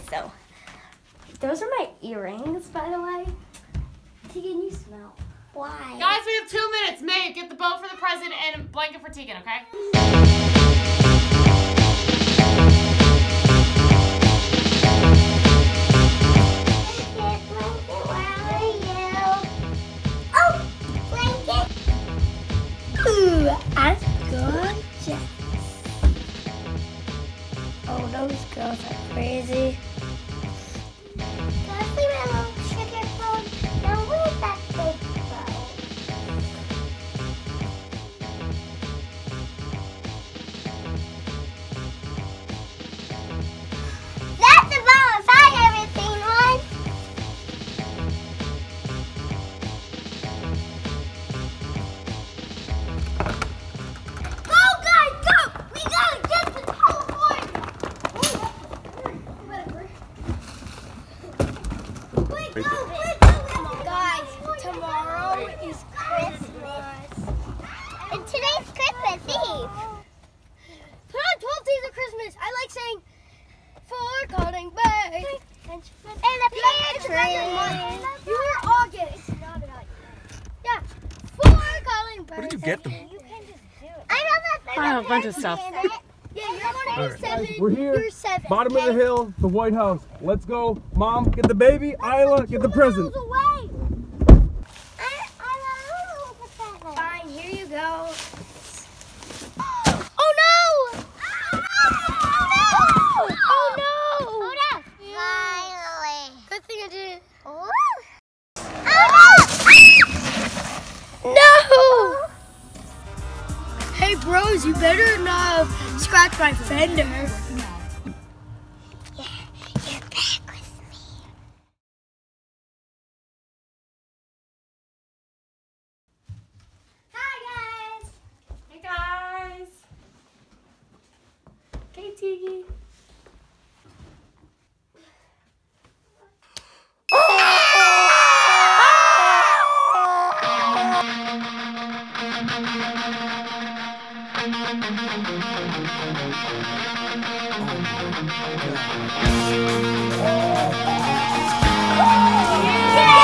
so. Those are my earrings, by the way. Tegan, you smell. Why? Guys, we have 2 minutes. May, get the bow for the present and a blanket for Tegan, okay? I'm gorgeous. Oh, those girls are crazy. Can I see my little sugar phone? Now where's that big phone? That's the phone if I ever seen one. Guys, tomorrow is Christmas. And today's Christmas Eve. Put on 12 Days of Christmas. I like saying, for calling back. And a pantry. You were August. Yeah. For calling back. Where did you get them? You can just do it. I know that. I have a bunch of stuff. Yeah, you're Right. 7. We're here, You're 7. bottom of the hill, the White House. Let's go. Mom, get the baby. Isla, get the present. Away. Fine, here you go. Oh no! Oh no! Oh no! Oh no! Finally. Good thing I didn't. No! Hey bros, you better not scratch my fender. Yeah, you're back with me. Hi guys! Hey, guys. Hey, Tegan. Yeah!